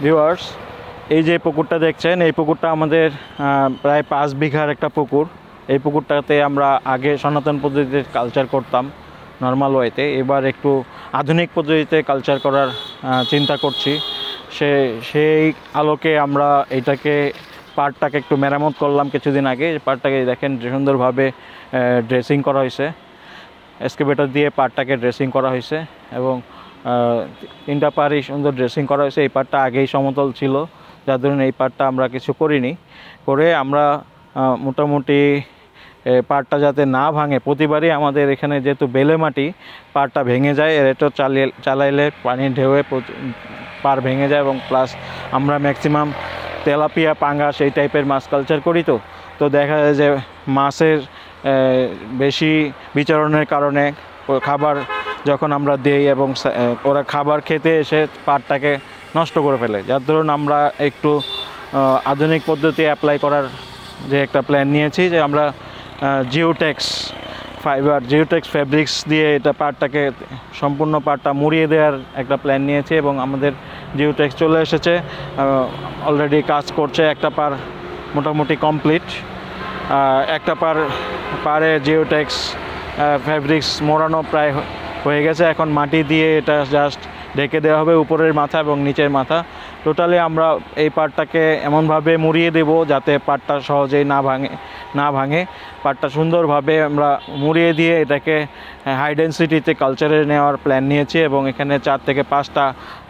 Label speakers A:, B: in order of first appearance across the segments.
A: Viewers, এই যে পুকুরটা দেখছেন, এই পুকুরটা আমাদের প্রায় 5 বিঘার একটা পুকুর। এই পুকুরটাতে আমরা আগে সনাতন পদ্ধতিতে কালচার করতাম নর্মাল ওয়েতে, এবার একটু আধুনিক পদ্ধতিতে কালচার করার চিন্তা করছি। সেই আলোকে আমরা এটাকে পাড়টাকে একটু মেরামত করলাম কিছুদিন আগে। পাড়টাকে দেখেন সুন্দরভাবে ড্রেসিং করা হয়েছে, এক্সকেভেটর দিয়ে পাড়টাকে ড্রেসিং করা হয়েছে এবং 3টা পাড়ই সুন্দর ড্রেসিং করা হয়েছে। এই পাড়টা আগেই সমতল ছিল, যার ধরুন এই পাড়টা আমরা কিছু করিনি, করে আমরা মোটামুটি পাড়টা যাতে না ভাঙে, প্রতিবারই আমাদের এখানে যেহেতু বেলে মাটি, পাড়টা ভেঙে যায়। এরেটর চালাইলে পানি ঢেউয়ে পাড় ভেঙে যায় এবং প্লাস আমরা ম্যাক্সিমাম তেলাপিয়া, পাঙ্গাস এই টাইপের মাছ কালচার করি। তো দেখা যায় যে মাছের বেশি বিচরণের কারণে খাবার যখন আমরা দিই এবং ওরা খাবার খেতে এসে পাড়টাকে নষ্ট করে ফেলে, যার ধরুন আমরা একটু আধুনিক পদ্ধতি অ্যাপ্লাই করার যে একটা প্ল্যান নিয়েছি, যে আমরা জিওটেক্স ফ্যাব্রিক্স দিয়ে এটা পাড়টাকে সম্পূর্ণ পাড়টা মুড়িয়ে দেওয়ার একটা প্ল্যান নিয়েছি এবং আমাদের জিওটেক্স চলে এসেছে, অলরেডি কাজ করছে। একটা পাড় মোটামুটি কমপ্লিট, একটা পাড়ে জিওটেক্স ফ্যাব্রিক্স মোড়ানো প্রায় হয়ে গেছে। এখন মাটি দিয়ে এটা জাস্ট ঢেকে দেওয়া হবে, উপরের মাথা এবং নিচের মাথা। টোটালি আমরা এই পাড়টাকে এমনভাবে মুড়িয়ে দেব যাতে পাড়টা সহজেই না ভাঙে। পাড়টা সুন্দরভাবে আমরা মুড়িয়ে দিয়ে এটাকে হাই ডেন্সিটিতে কালচারে নেওয়ার প্ল্যান নিয়েছি এবং এখানে 4 থেকে 5টা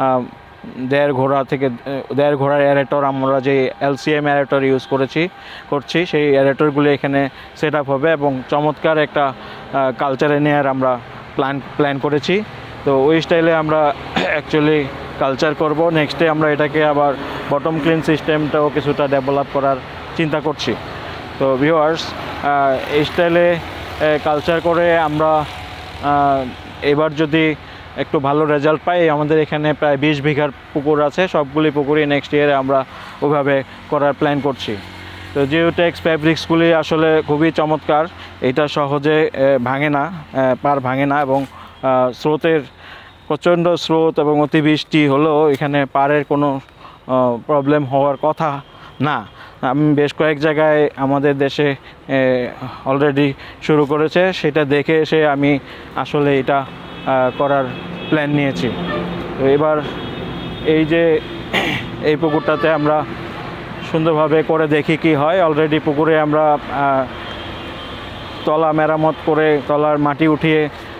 A: 1.5 ঘোড়ার অ্যারেটর, আমরা যে LCM অ্যারেটর ইউজ করছি সেই অ্যারেটরগুলি এখানে সেট আপ হবে এবং চমৎকার একটা কালচারে নেওয়ার আমরা প্ল্যান করেছি। তো ওই স্টাইলে আমরা অ্যাকচুয়ালি কালচার করব। নেক্সটে আমরা এটাকে আবার বটম ক্লিন সিস্টেমটাও কিছুটা ডেভেলপ করার চিন্তা করছি। তো ভিউয়ার্স, এই স্টাইলে কালচার করে আমরা এবার যদি একটু ভালো রেজাল্ট পাই, আমাদের এখানে প্রায় 20 বিঘার পুকুর আছে, সবগুলি পুকুরই নেক্সট ইয়ারে আমরা ওইভাবে করার প্ল্যান করছি। তো জিওটেক্স ফ্যাব্রিক্সগুলি আসলে খুবই চমৎকার, এটা সহজে পাড় ভাঙে না এবং স্রোতের প্রচণ্ড স্রোত এবং অতিবৃষ্টি হলেও এখানে পাড়ের কোনো প্রবলেম হওয়ার কথা না। আমি বেশ কয়েক জায়গায় আমাদের দেশে অলরেডি শুরু করেছে, সেটা দেখে এসে আমি আসলে এটা করার প্ল্যান নিয়েছি। তো এবার এই পুকুরটাতে আমরা সুন্দরভাবে করে দেখি কি হয়। অলরেডি পুকুরে আমরা তলা মেরামত করে তলার মাটি উঠিয়ে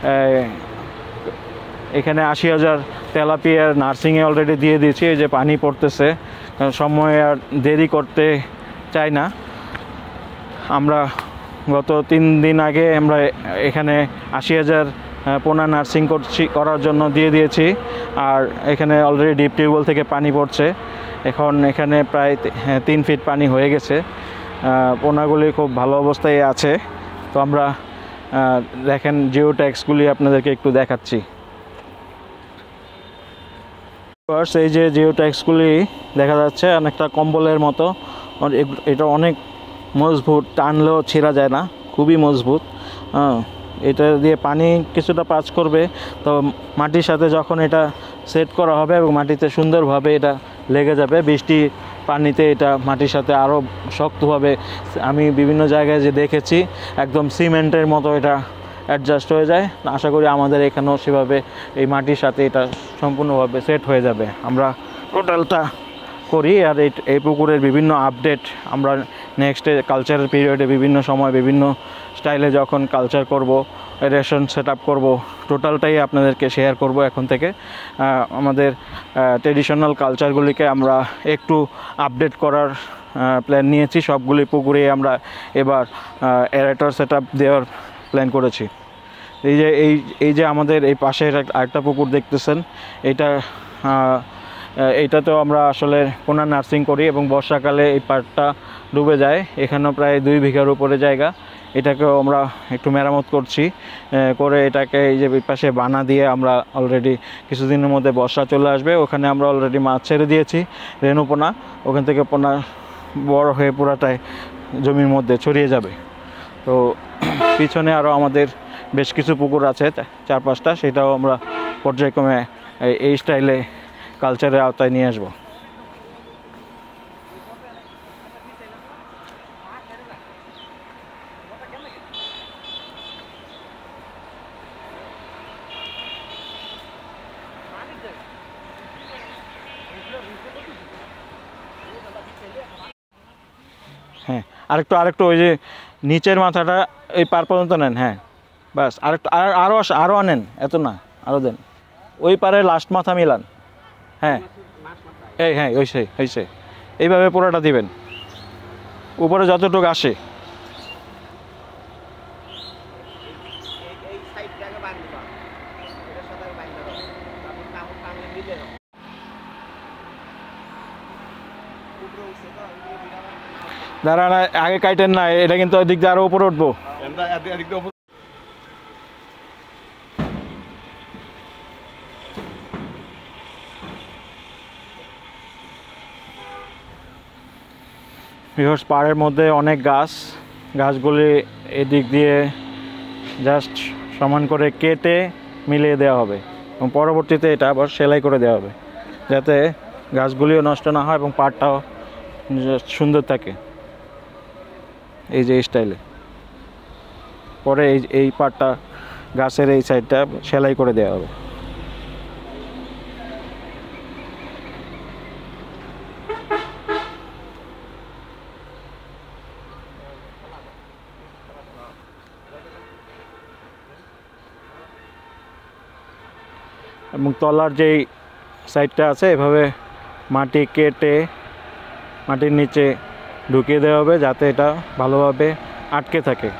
A: এখানে 80,000 তেলাপিয়ার নার্সিংয়ে অলরেডি দিয়ে দিয়েছি। এই যে পানি পড়তেছে, সময় আর দেরি করতে চাই না। আমরা গত 3 দিন আগে আমরা এখানে 80,000 পোনা নার্সিং করার জন্য দিয়ে দিয়েছি, আর এখানে অলরেডি ডিপ টিউবওয়েল থেকে পানি পড়ছে। এখন এখানে প্রায় 3 ফিট পানি হয়ে গেছে, পোনাগুলি খুব ভালো অবস্থায় আছে। তো আমরা দেখেন জিওটেক্সগুলি আপনাদেরকে একটু দেখাচ্ছি। এই যে জিওটেক্সগুলি দেখা যাচ্ছে অনেকটা কম্বলের মতো, এটা অনেক মজবুত, টানলেও ছেঁড়া যায় না, খুবই মজবুত। এটা দিয়ে পানি কিছুটা পাস করবে, তো মাটির সাথে যখন এটা সেট করা হবে এবং মাটিতে সুন্দরভাবে এটা লেগে যাবে, বৃষ্টি পানিতে এটা মাটির সাথে আরও শক্তভাবে, আমি বিভিন্ন জায়গায় যে দেখেছি একদম সিমেন্টের মতো এটা অ্যাডজাস্ট হয়ে যায়। আশা করি আমাদের এখানেও সেভাবে এই মাটির সাথে এটা সম্পূর্ণভাবে সেট হয়ে যাবে। আমরা টোটালটা করি, আর এই পুকুরের বিভিন্ন আপডেট আমরা নেক্সটে কালচারের পিরিয়ডে বিভিন্ন সময় বিভিন্ন স্টাইলে যখন কালচার করব, রেশন সেট আপ করবো, টোটালটাই আপনাদেরকে শেয়ার করব। এখন থেকে আমাদের ট্রেডিশনাল কালচারগুলিকে আমরা একটু আপডেট করার প্ল্যান নিয়েছি। সবগুলি পুকুরে আমরা এবার অ্যারেটর সেট আপ দেওয়ার প্ল্যান করেছি। এই যে আমাদের এই পাশে আরেকটা পুকুর দেখতেছেন, এইটাতেও আমরা আসলে পোনা নার্সিং করি এবং বর্ষাকালে এই পাড়টা ডুবে যায়। এখানেও প্রায় 2 বিঘার উপরে জায়গা, এটাকেও আমরা একটু মেরামত করছি, করে এটাকে এই যে পাশে বানা দিয়ে আমরা অলরেডি কিছুদিনের মধ্যে বর্ষা চলে আসবে, ওখানে আমরা অলরেডি মাছ ছেড়ে দিয়েছি, রেণু পোনা, ওখান থেকে পোনা বড় হয়ে পুরাটাই জমির মধ্যে ছড়িয়ে যাবে। তো পিছনে আরও আমাদের বেশ কিছু পুকুর আছে 4-5টা, সেটাও আমরা পর্যায়ক্রমে এই স্টাইলে কালচারের আওতায় নিয়ে আসবো। হ্যাঁ, আরেকটু ওই যে নিচের মাথাটা এই পার পর্যন্ত নেন। হ্যাঁ বাস, আরেকটু আরও আনেন, এত না, আরও দেন। ওই পারে লাস্ট মাথা মিলান। হ্যাঁ হ্যাঁ, হয়েছে। এইভাবে পুরোটা দিবেন, উপরে যতটুকু আসে। দাঁড়ান, আগে কাটেন না, এটা কিন্তু ওই দিক দিয়ে আরো উপরে উঠবো। পাহাড়ের মধ্যে অনেক গাছগুলি এদিক দিয়ে জাস্ট সমান করে কেটে মিলিয়ে দেওয়া হবে এবং পরবর্তীতে এটা আবার সেলাই করে দেওয়া হবে, যাতে গাছগুলিও নষ্ট না হয় এবং পাড়টাও সুন্দর থাকে। এই যে স্টাইলে পরে এই পাড়টা, গাছের এই সাইডটা সেলাই করে দেওয়া হবে। এবং তলার যেই সাইডটা আছে এভাবে মাটি কেটে মাটির নিচে ঢুকিয়ে দেওয়া হবে, যাতে এটা ভালোভাবে আটকে থাকে।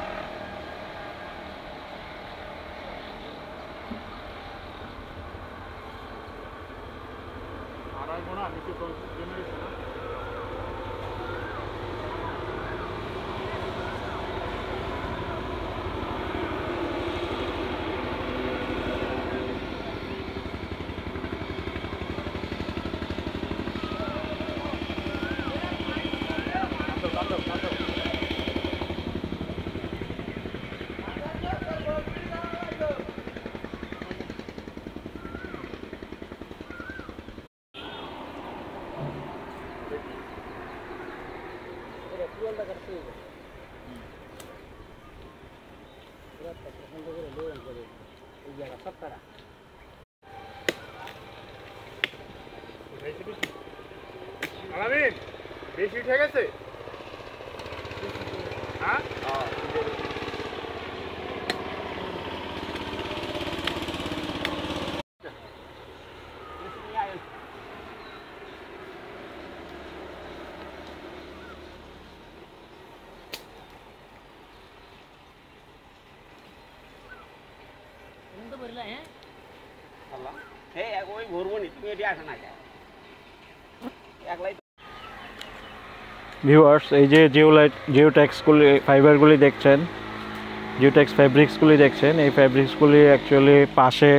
B: বেশি উঠে গেছে। হ্যাঁ ওই ভরবো নি, তুমি এটি আসো না একলাই।
A: ভিউয়ার্স, এই যে জিওটেক্সগুলি ফাইবারগুলি দেখছেন, জিওটেক্স ফ্যাব্রিক্সগুলি দেখছেন, এই ফ্যাব্রিক্সগুলি অ্যাকচুয়ালি পাশে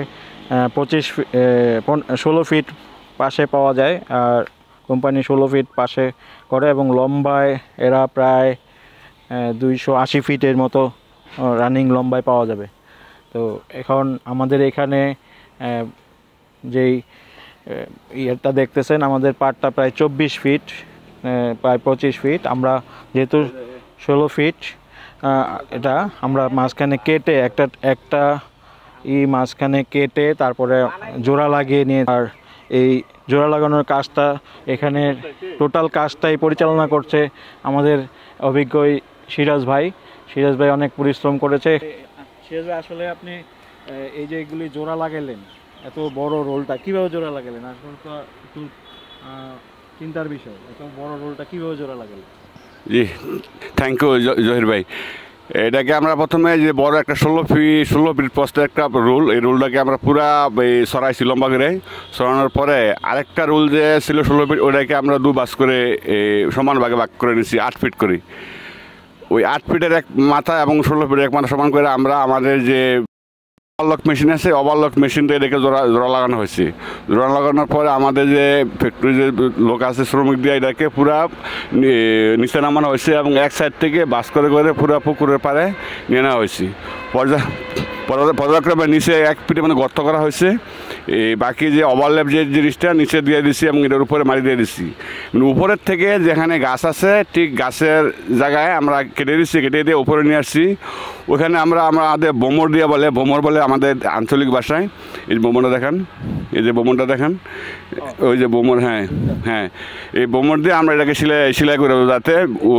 A: 16 ফিট পাশে পাওয়া যায়, আর কোম্পানি 16 ফিট পাশে করে এবং লম্বায় এরা প্রায় 280 ফিটের মতো রানিং লম্বায় পাওয়া যাবে। তো এখন আমাদের এখানে যেই ইয়েটা দেখতেছেন, আমাদের পাড়টা প্রায় 24 ফিট, প্রায় 25 ফিট। আমরা যেহেতু 16 ফিট, এটা আমরা মাঝখানে কেটে একটা মাঝখানে কেটে তারপরে জোড়া লাগিয়ে নিয়ে, আর এই জোড়া লাগানোর কাজটা এখানে টোটাল কাজটাই পরিচালনা করছে আমাদের অভিজ্ঞ সিরাজ ভাই অনেক পরিশ্রম করেছে। সিরাজ ভাই, আসলে আপনি এই যে এগুলি জোড়া লাগালেন, এত বড় রোলটা কিভাবে জোড়া লাগালেন? আসলে তো একটু চিন্তার বিষয়, এত বড় রোলটা কিভাবে জোড়া লাগালেন?
B: জি, থ্যাংক ইউ জহির ভাই। এটাকে আমরা প্রথমে যে বড় একটা 16 ফিট পোস্টের একটা রোল, এই রোলটাকে আমরা পুরা সরাইছি লম্বা করে। সরানোর পরে আরেকটা রোল যে ছিল 16 ফিট, ওটাকে আমরা বাস করে সমান ভাগে ভাগ করে নিয়েছি 8 ফিট করে। ওই 8 ফিটের এক মাথা এবং 16 ফিটের এক মাথা সমান করে আমরা আমাদের যে ওভারলক মেশিন আছে, ওভারলক মেশিনটা এটাকে জোড়া লাগানো হয়েছে। জোড়া লাগানোর পরে আমাদের যে ফ্যাক্টরি যে লোক আছে, শ্রমিক দিয়ে এটাকে পুরা নিচে নামানো হয়েছে এবং এক সাইড থেকে বাস করে পুরা পুকুরের পাড়ে নিয়ে নেওয়া হয়েছে। পর্যায়ক্রমে নিচে 1 ফিটে মানে গর্ত করা হয়েছে। এই বাকি যে ওভারল্যাপ যে জিনিসটা নিচে দিয়ে দিছি এবং এটার উপরে মাটি দিয়ে দিচ্ছি, মানে উপরের থেকে যেখানে গাছ আছে ঠিক গাছের জায়গায় আমরা কেটে দিচ্ছি, কেটে দিয়ে উপরে নিয়ে আসছি। ওখানে আমাদের বোমর দিয়ে বোমর বলে আমাদের আঞ্চলিক ভাষায়। এই বোমরটা দেখান, এই যে বোমরটা দেখান, ওই যে বোমর, হ্যাঁ হ্যাঁ, এই বোমর দিয়ে আমরা এটাকে সেলাই করে দেবো, যাতে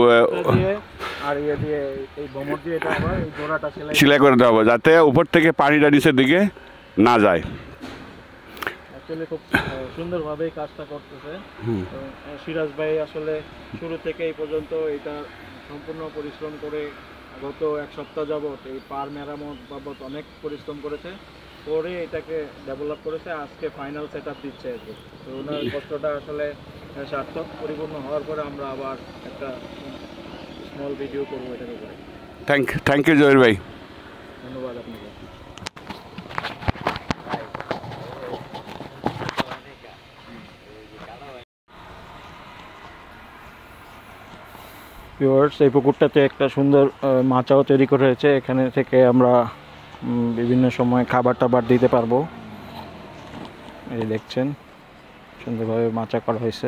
B: সেলাই করে দেওয়া হবে, যাতে উপর থেকে পানিটা নিচের দিকে না যায়।
A: খুব সুন্দরভাবেই কাজটা করতেছে সিরাজ ভাই। আসলে শুরু থেকে এই পর্যন্ত এটা সম্পূর্ণ পরিশ্রম করে গত 1 সপ্তাহ যাবত এই পার মেরামত বাবদ অনেক পরিশ্রম করেছে, করে এটাকে ডেভেলপ করেছে, আজকে ফাইনাল সেট আপ দিচ্ছে আর কি। তো ওনার কষ্টটা আসলে সার্থক, পরিপূর্ণ হওয়ার পরে আমরা আবার একটা স্মল ভিডিও করবো এটার উপরে।
B: থ্যাংক ইউ জহির ভাই,
A: ধন্যবাদ আপনাকে। ভিউয়ার্স, এই পুকুরটাতে একটা সুন্দর মাচাও তৈরি করা হয়েছে, এখানে থেকে আমরা বিভিন্ন সময় খাবার টাবার দিতে পারবো। এই দেখছেন সুন্দরভাবে মাচা করা হয়েছে।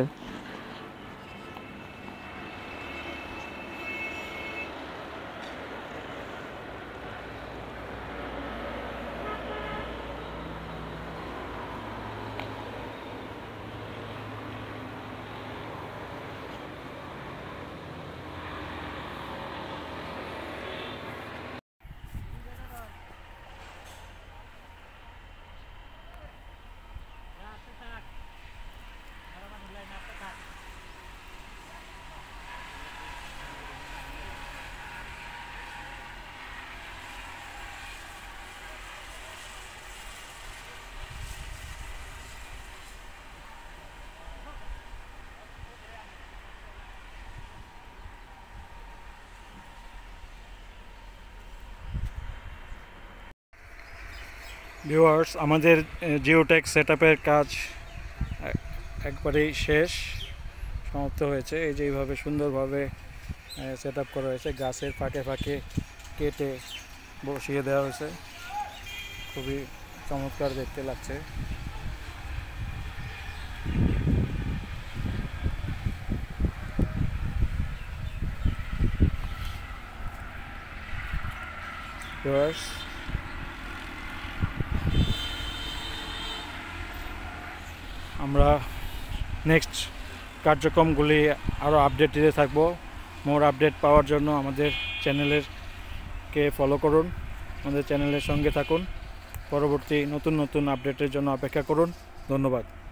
A: ভিউয়ার্স, আমাদের জিওটেক সেটআপের কাজ একবারেই শেষ, সমাপ্ত হয়েছে। এই যে এইভাবে সুন্দরভাবে সেটআপ করা হয়েছে, গাছের ফাঁকে ফাঁকে কেটে বসিয়ে দেওয়া হয়েছে, খুবই চমৎকার দেখতে লাগছে। ভিউয়ার্স, আমরা নেক্সট কার্যক্রমগুলি আরও আপডেট দিতে থাকবো। মোর আপডেট পাওয়ার জন্য আমাদের চ্যানেলেরকে ফলো করুন, আমাদের চ্যানেলের সঙ্গে থাকুন, পরবর্তী নতুন আপডেটের জন্য অপেক্ষা করুন। ধন্যবাদ।